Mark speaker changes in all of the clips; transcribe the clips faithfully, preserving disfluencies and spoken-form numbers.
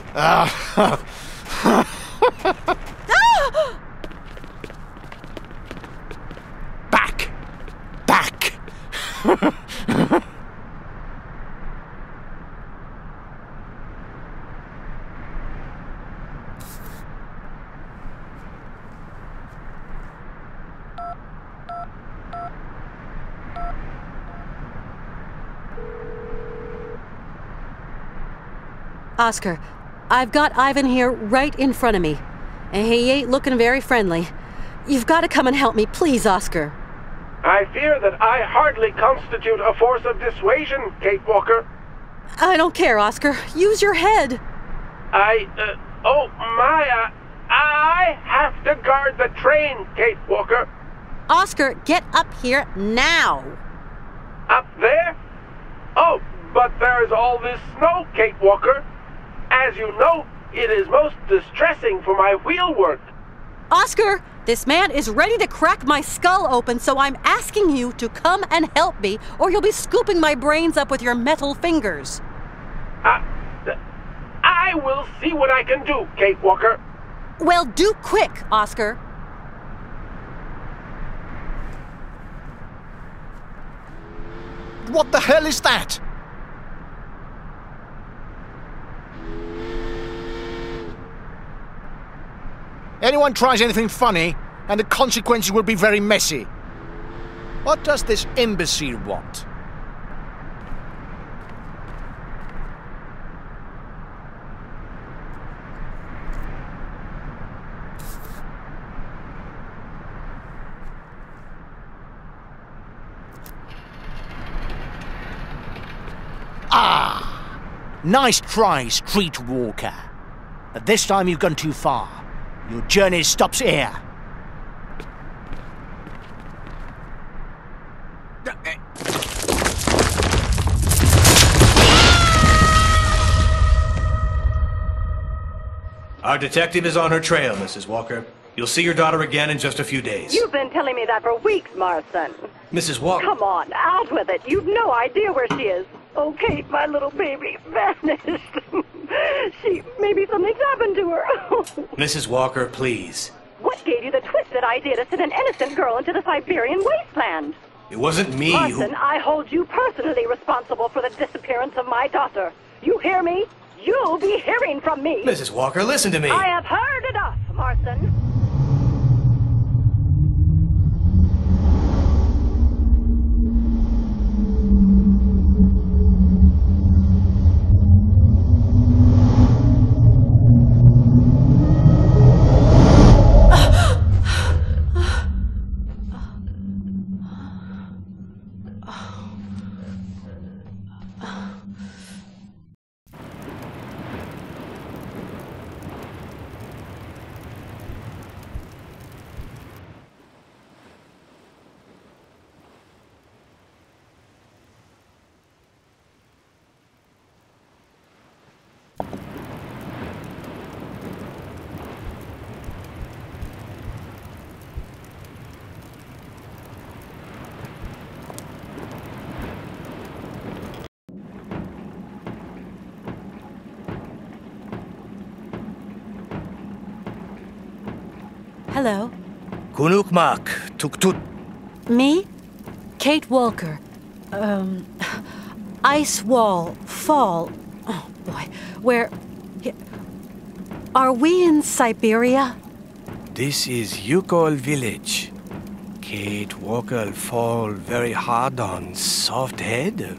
Speaker 1: Uh, back! Back!
Speaker 2: Oscar, I've got Ivan here right in front of me, and he ain't looking very friendly. You've got to come and help me, please, Oscar.
Speaker 3: I fear that I hardly constitute a force of dissuasion, Kate Walker.
Speaker 2: I don't care, Oscar. Use your head.
Speaker 3: I, uh, oh my, uh, I have to guard the train, Kate Walker.
Speaker 2: Oscar, get up here now.
Speaker 3: Up there? Oh, but there's all this snow, Kate Walker. As you know, it is most distressing for my wheel work.
Speaker 2: Oscar, this man is ready to crack my skull open, so I'm asking you to come and help me, or you'll be scooping my brains up with your metal fingers.
Speaker 3: Uh, I will see what I can do, Kate Walker.
Speaker 2: Well, do quick, Oscar.
Speaker 1: What the hell is that? Anyone tries anything funny, and the consequences will be very messy. What does this imbecile want? Ah! Nice try, street walker. But this time you've gone too far. Your journey stops here.
Speaker 4: Our detective is on her trail, Missus Walker. You'll see your daughter again in just a few days.
Speaker 5: You've been telling me that for weeks, Marston.
Speaker 4: Missus Walker...
Speaker 5: Come on, out with it. You've no idea where she is. Oh, Kate, my little baby, vanished. She... maybe something's happened to her.
Speaker 4: Missus Walker, please.
Speaker 5: What gave you the twisted idea to send an innocent girl into the Siberian wasteland?
Speaker 4: It wasn't me
Speaker 5: Marston,
Speaker 4: who...
Speaker 5: I hold you personally responsible for the disappearance of my daughter. You hear me? You'll be hearing from me.
Speaker 4: Missus Walker, listen to me.
Speaker 5: I have heard enough, Marston.
Speaker 2: Hello.
Speaker 4: Kunukmak, tuktut.
Speaker 2: Me? Kate Walker. Um... Ice wall. Fall. Oh, boy. Where... Are we in Syberia?
Speaker 6: This is Youkol village. Kate Walker fall very hard on soft head.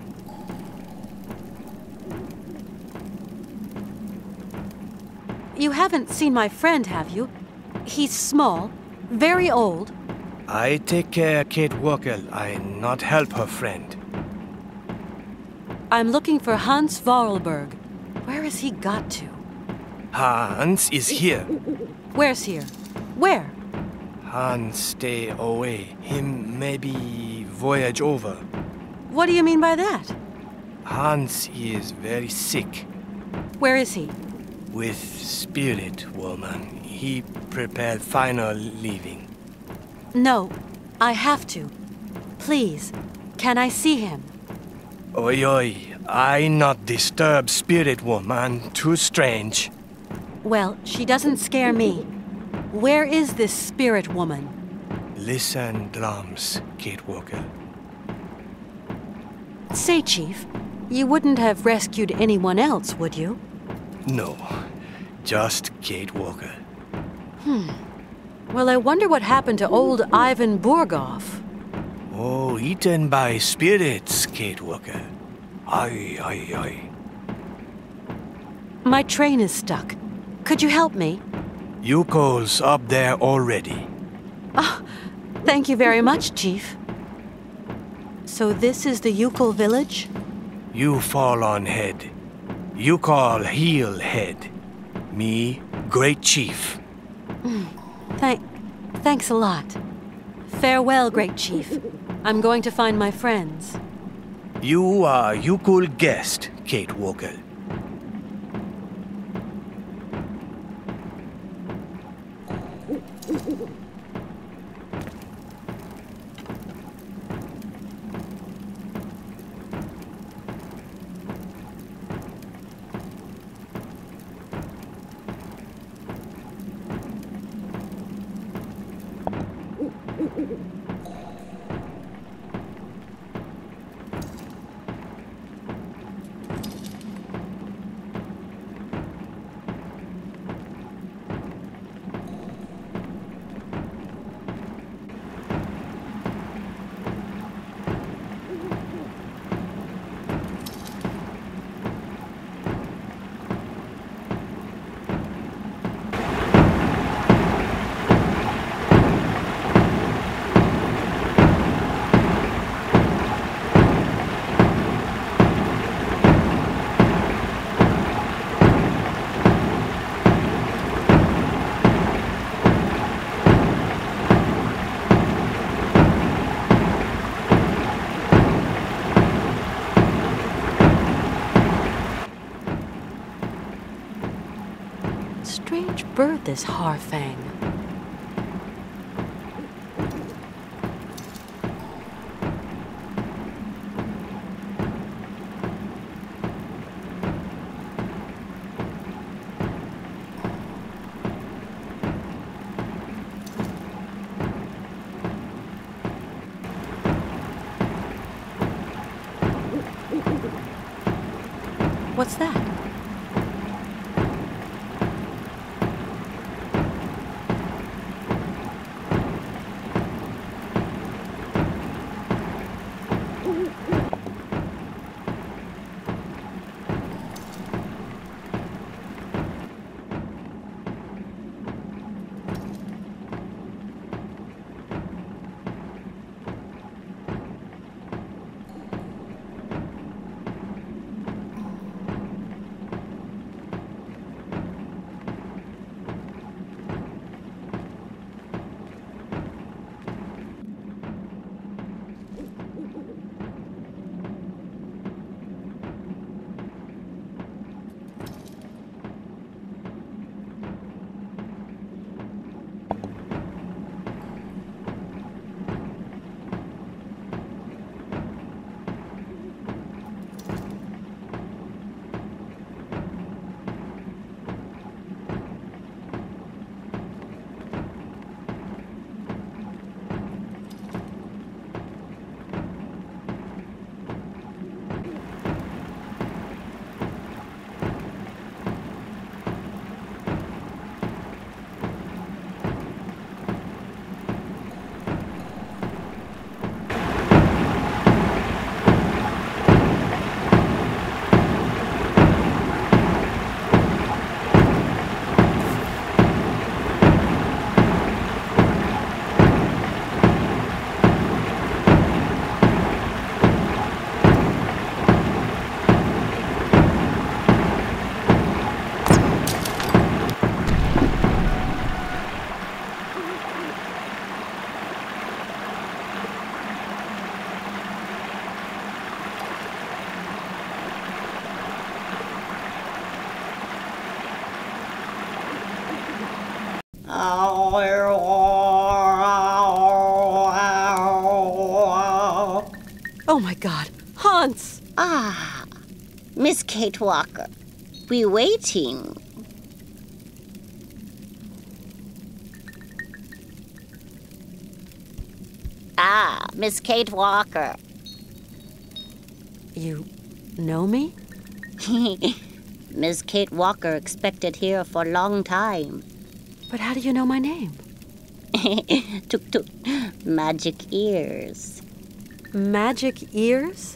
Speaker 2: You haven't seen my friend, have you? He's small, very old.
Speaker 6: I take care Kate Walker. I not help her friend.
Speaker 2: I'm looking for Hans Voralberg. Where has he got to?
Speaker 6: Hans is here.
Speaker 2: Where's here? Where?
Speaker 6: Hans stay away. Him maybe voyage over.
Speaker 2: What do you mean by that?
Speaker 6: Hans is very sick.
Speaker 2: Where is he?
Speaker 6: With spirit, woman. He prepared final leaving.
Speaker 2: No, I have to. Please, can I see him?
Speaker 6: Oi, oi, I not disturb spirit woman, too strange.
Speaker 2: Well, she doesn't scare me. Where is this spirit woman?
Speaker 6: Listen, drums, Kate Walker.
Speaker 2: Say, Chief, you wouldn't have rescued anyone else, would you?
Speaker 6: No, just Kate Walker.
Speaker 2: Hmm. Well, I wonder what happened to old Ivan Burgov.
Speaker 6: Oh, eaten by spirits, Kate Walker. Aye, aye, aye.
Speaker 2: My train is stuck. Could you help me?
Speaker 6: Youkol's up there already.
Speaker 2: Oh, thank you very much, Chief. So this is the Youkol village?
Speaker 6: You fall on head. You call heel head. Me, great chief.
Speaker 2: Mm, thank... thanks a lot. Farewell, great chief. I'm going to find my friends.
Speaker 6: You are Youkol guest, Kate Walker.
Speaker 2: Strange bird, this Harfang. What's that? Oh my God, Hans!
Speaker 7: Ah, Miss Kate Walker, we waiting. Ah, Miss Kate Walker.
Speaker 2: You know me?
Speaker 7: Miss Kate Walker expected here for a long time.
Speaker 2: But how do you know my name?
Speaker 7: Tuk tuk, magic ears.
Speaker 2: Magic ears?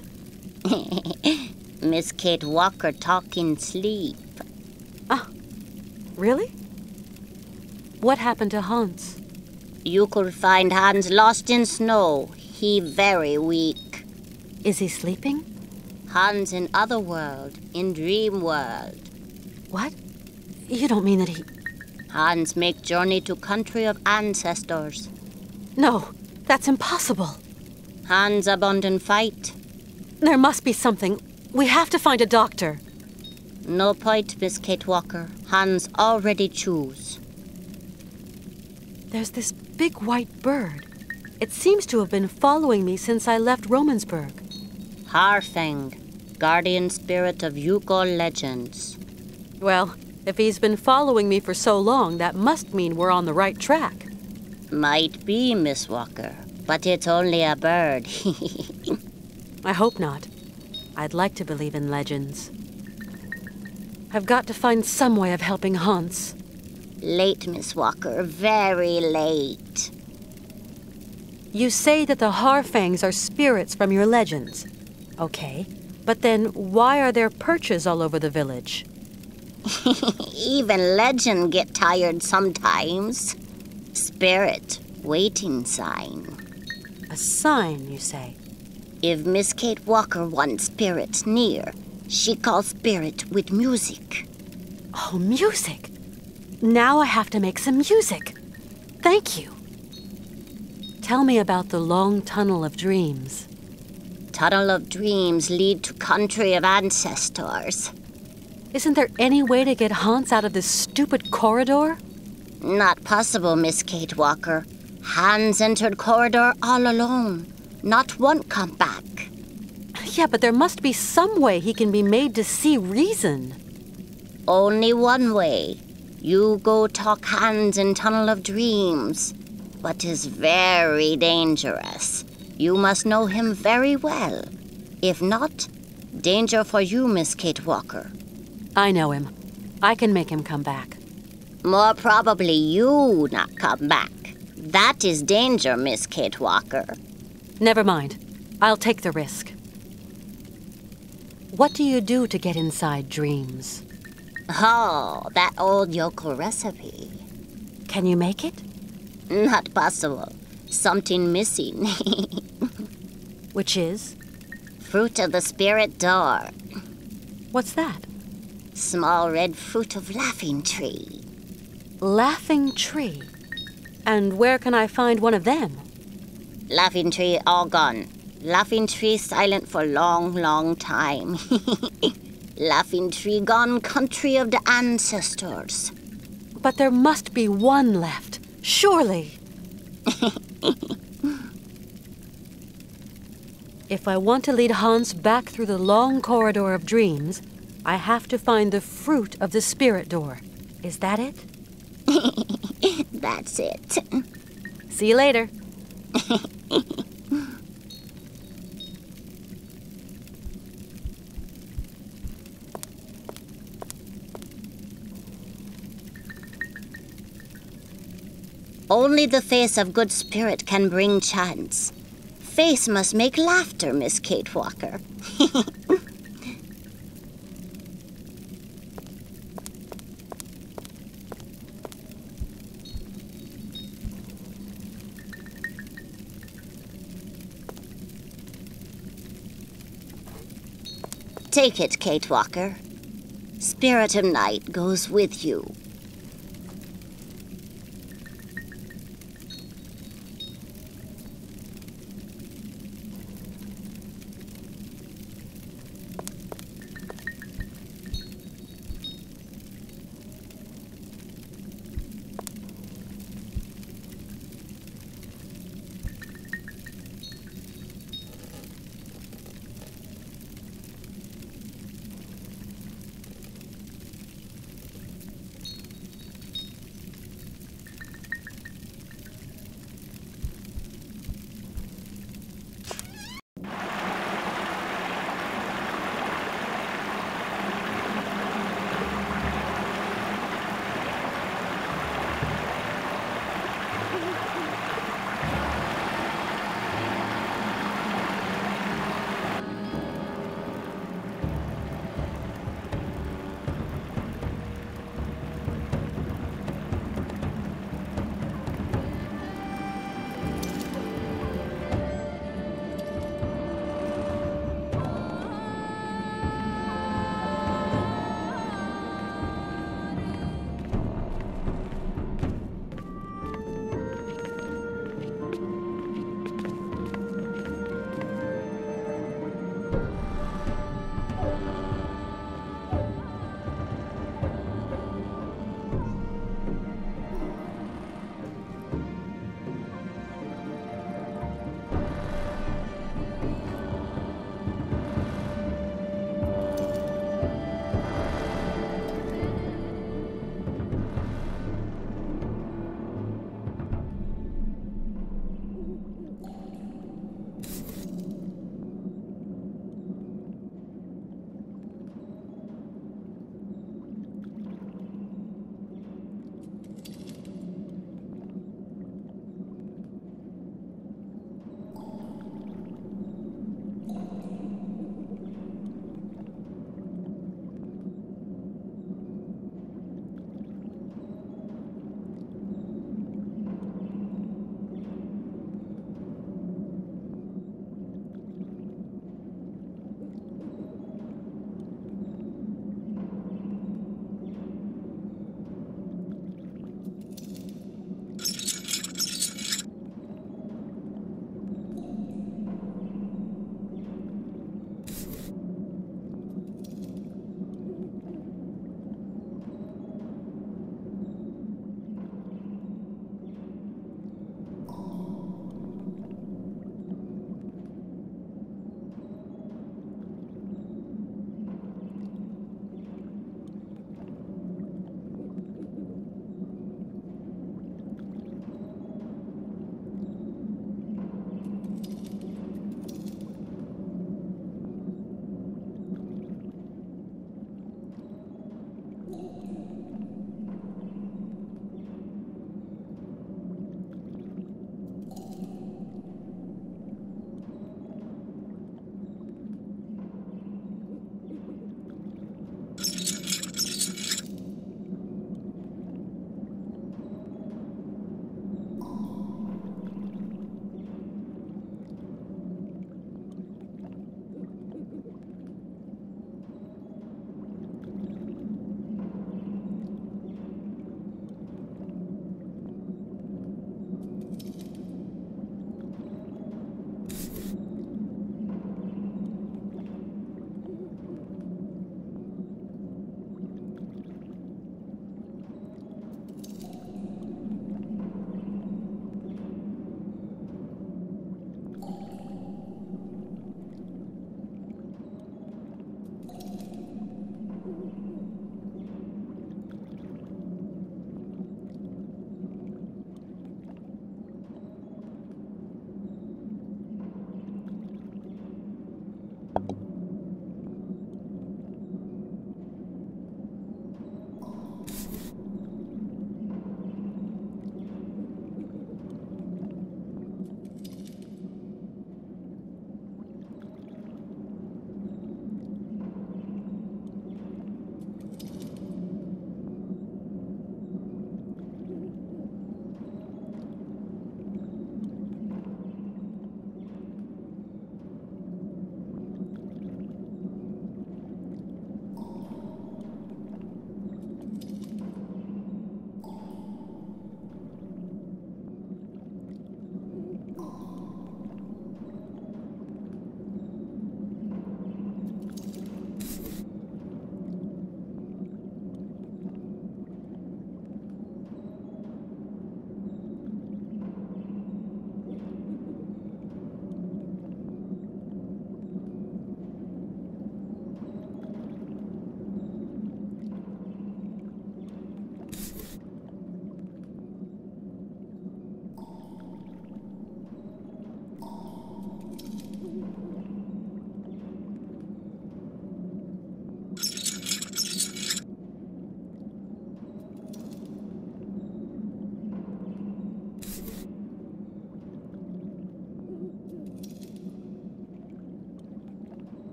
Speaker 7: Miss Kate Walker talk in sleep.
Speaker 2: Ah, really? What happened to Hans?
Speaker 7: You could find Hans lost in snow. He very weak.
Speaker 2: Is he sleeping?
Speaker 7: Hans in other world, in dream world.
Speaker 2: What? You don't mean that he...
Speaker 7: Hans make journey to country of ancestors.
Speaker 2: No, that's impossible.
Speaker 7: Hans abandon fight.
Speaker 2: There must be something. We have to find a doctor.
Speaker 7: No point, Miss Kate Walker. Hans already choose.
Speaker 2: There's this big white bird. It seems to have been following me since I left Romansburg.
Speaker 7: Harfang, guardian spirit of Youkol legends.
Speaker 2: Well, if he's been following me for so long, that must mean we're on the right track.
Speaker 7: Might be, Miss Walker, but it's only a bird.
Speaker 2: I hope not. I'd like to believe in legends. I've got to find some way of helping Hans.
Speaker 7: Late, Miss Walker, very late.
Speaker 2: You say that the Harfangs are spirits from your legends. Okay, but then why are there perches all over the village?
Speaker 7: Even legend get tired sometimes. Spirit, waiting sign.
Speaker 2: A sign, you say?
Speaker 7: If Miss Kate Walker wants spirit near, she calls spirit with music.
Speaker 2: Oh, music! Now I have to make some music. Thank you. Tell me about the long tunnel of dreams.
Speaker 7: Tunnel of dreams lead to country of ancestors.
Speaker 2: Isn't there any way to get Hans out of this stupid corridor?
Speaker 7: Not possible, Miss Kate Walker. Hans entered corridor all alone. Not one come back.
Speaker 2: Yeah, but there must be some way he can be made to see reason.
Speaker 7: Only one way. You go talk Hans in Tunnel of Dreams. But is very dangerous. You must know him very well. If not, danger for you, Miss Kate Walker.
Speaker 2: I know him. I can make him come back.
Speaker 7: More probably you not come back. That is danger, Miss Kate Walker.
Speaker 2: Never mind. I'll take the risk. What do you do to get inside dreams?
Speaker 7: Oh, that old Youkol recipe.
Speaker 2: Can you make it?
Speaker 7: Not possible. Something missing.
Speaker 2: Which is?
Speaker 7: Fruit of the spirit door.
Speaker 2: What's that?
Speaker 7: Small red fruit of laughing tree.
Speaker 2: Laughing tree? And where can I find one of them?
Speaker 7: Laughing tree all gone. Laughing tree silent for long, long time. Laughing tree gone country of the ancestors.
Speaker 2: But there must be one left. Surely. If I want to lead Hans back through the long corridor of dreams, I have to find the fruit of the spirit door. Is that it?
Speaker 7: That's it.
Speaker 2: See you later.
Speaker 7: Only the face of good spirit can bring chance. Face must make laughter, Miss Kate Walker. Take it, Kate Walker. Spirit of night goes with you.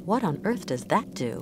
Speaker 2: What on earth does that do?